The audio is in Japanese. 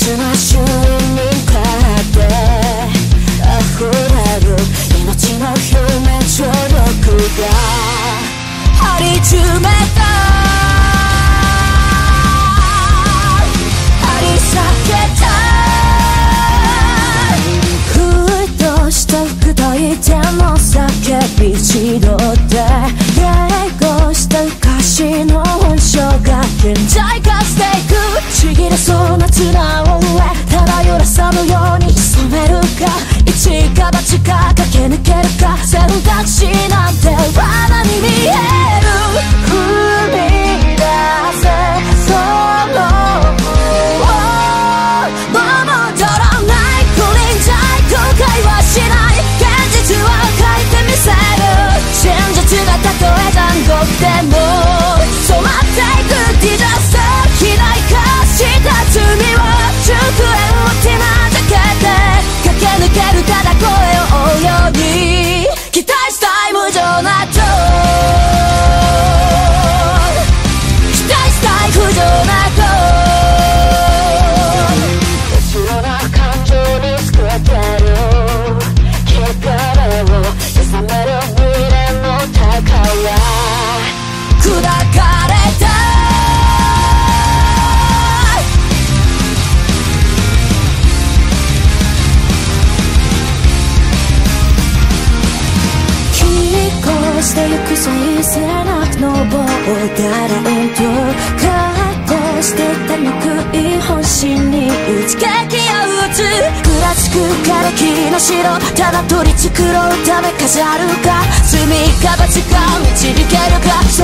つの周囲に向かって溢れる命の表面張力が張り詰めた張り裂けたふっとした太い手の叫び自動で迎合した歌詞の本性が顕在化していくちぎれそうな綱を漂らさぬように潜めるか一か八か駆け抜けるか選択肢なんて罠に見える踏み出せそのもう戻らない不臨在後悔はしない現実を変えてみせる真実がたとえ残酷でも染まっていくディザスター肥大化した罪を熟練を手なじけて駆け抜けるただ声を追うように期待したい無情な情期待したい不情な情後ろな感情に救えてる汚れを刻める未練の宝砕かれたしてゆく最背中の棒だらんと葛藤してた憎い本心に打ち掛け合うつプラスチック瓦礫の城ただ取り繕うため飾るか罪か罰か導けるか